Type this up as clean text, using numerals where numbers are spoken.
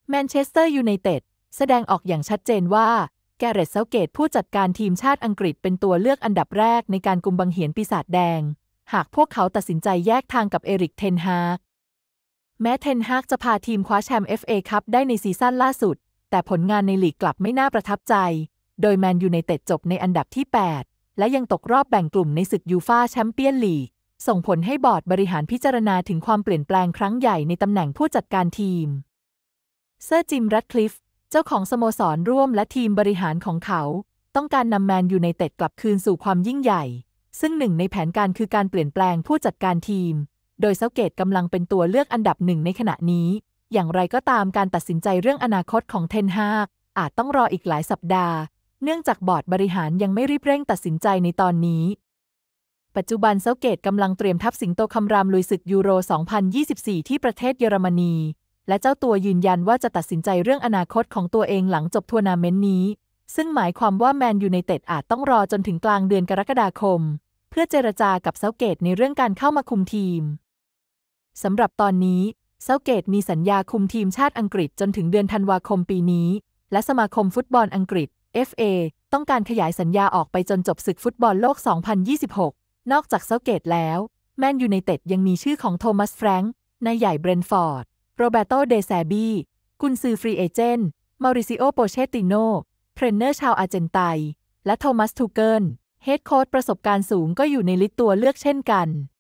แมนเชสเตอร์ยูไนเต็ดแสดงออกอย่างชัดเจนว่าแกเรต เซาเกตผู้จัดการทีมชาติอังกฤษเป็นตัวเลือกอันดับแรกในการกุมบังเหียนปีศาจแดงหากพวกเขาตัดสินใจแยกทางกับเอริก เทนฮากแม้เทนฮากจะพาทีมคว้าแชมป์ FA คัพได้ในซีซั่นล่าสุดแต่ผลงานในลีกกลับไม่น่าประทับใจโดยแมนยูไนเต็ดจบในอันดับที่ 8 และยังตกรอบแบ่งกลุ่มในศึกยูฟ่าแชมเปี้ยนลีกส่งผลให้บอร์ดบริหารพิจารณาถึงความเปลี่ยนแปลงครั้งใหญ่ในตำแหน่งผู้จัดการทีมเซอร์จิม แรดคลิฟเจ้าของสโมสรร่วมและทีมบริหารของเขาต้องการนำแมนยูไนเต็ดกลับคืนสู่ความยิ่งใหญ่ซึ่งหนึ่งในแผนการคือการเปลี่ยนแปลงผู้จัดการทีมโดยเซาเกตกำลังเป็นตัวเลือกอันดับหนึ่งในขณะนี้อย่างไรก็ตามการตัดสินใจเรื่องอนาคตของเทนฮากอาจต้องรออีกหลายสัปดาห์เนื่องจากบอร์ดบริหารยังไม่รีบเร่งตัดสินใจในตอนนี้ปัจจุบันเซาเกตกำลังเตรียมทัพสิงโตคำรามลุยศึกยูโร 2024 ที่ประเทศเยอรมนีและเจ้าตัวยืนยันว่าจะตัดสินใจเรื่องอนาคตของตัวเองหลังจบทัวร์นาเมนต์นี้ซึ่งหมายความว่าแมนยูไนเต็ดอาจต้องรอจนถึงกลางเดือนกรกฎาคมเพื่อเจรจากับเซาเกตในเรื่องการเข้ามาคุมทีมสำหรับตอนนี้เซาเกตมีสัญญาคุมทีมชาติอังกฤษจนถึงเดือนธันวาคมปีนี้และสมาคมฟุตบอลอังกฤษ FA ต้องการขยายสัญญาออกไปจนจบศึกฟุตบอลโลก 2026 นอกจากเซาเกตแล้วแมนยูไนเต็ดยังมีชื่อของโทมัส แฟรงค์นายใหญ่เบรนท์ฟอร์ดโรเบโต เดแซบีกุนซือฟรีเอเจนต์มาริซิโอ โปเชติโนเทรนเนอร์ชาวอาร์เจนไตน์และโทมัส ทูเกิลเฮดโค้ชประสบการณ์สูงก็อยู่ในลิสต์ตัวเลือกเช่นกัน